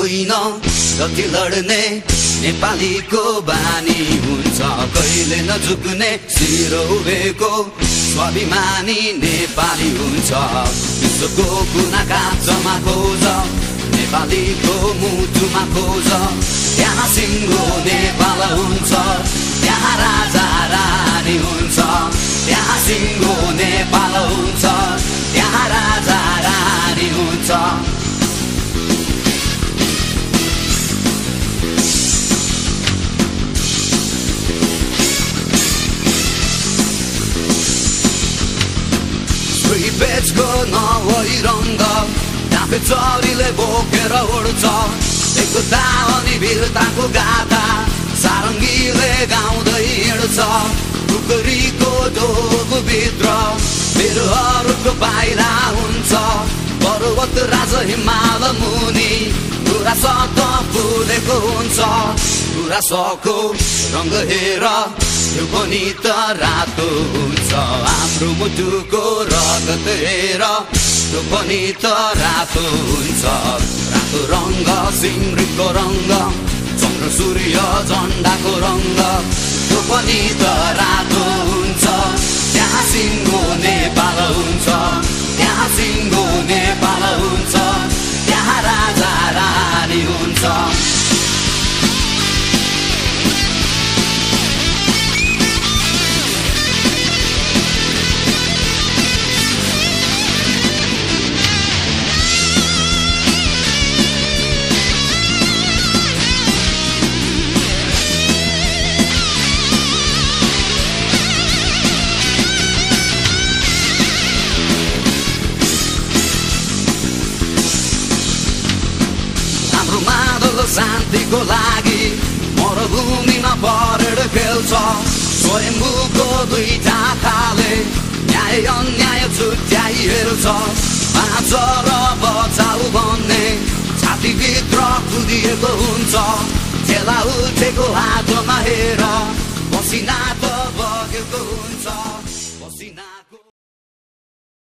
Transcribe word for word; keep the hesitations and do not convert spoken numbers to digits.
होइन जति लड्ने नेपालीको बानी हुन्छ कहिले नझुक्ने शिर उभेको स्वाभिमानी नेपाली हुन्छ विश्वको कुना काँचमा खोज नेपालीको मुटुमा खोज त्यहाँ सिङ्गो नेपाल हुन्छ त्यहाँ राजा रानी हुन्छ त्यहाँ सिङ्गो नेपाल हुन्छ त्यहाँ राजा रानी हुन्छ बेचको नभई रङ्ग डाँफे चरीले बोकेर उड्छ एकता अनि वीरताको गाथा सारङ्गीले गाउँदै हिँड्छ टुकरीको ढोकभित्र बिरुवाहरूको बाहिरा हुन्छ पर्वत राज हिमाल मुनि गुराँसको फुलेको हुन्छ गुराँसको रङ्ग हेर त्यो पनि त रातो हुन्छ हाम्रो मुटुको रगत हेर त्यो पनि त रातो हुन्छ रातो रङ्ग सिमृतको रङ्ग चन्द्र सूर्य झन्डाको रङ्ग त्यो पनि त रातो हुन्छ त्यहाँ सिङ्गो नेपाल हुन्छ त्यहाँ सिङ्गो नेपाल हुन्छ त्यहाँ राजा रानी हुन्छ शान्तिको लागि मरुभूमिमा परेड खेल्छ स्वयम्भूको दुईटा खाले न्याय अन्याय छुट्याइ हेर्छ बाँच र बचाउ भन्ने छातीभित्र कुदिएको हुन्छ चेला उठेको हातमा हेर पसिना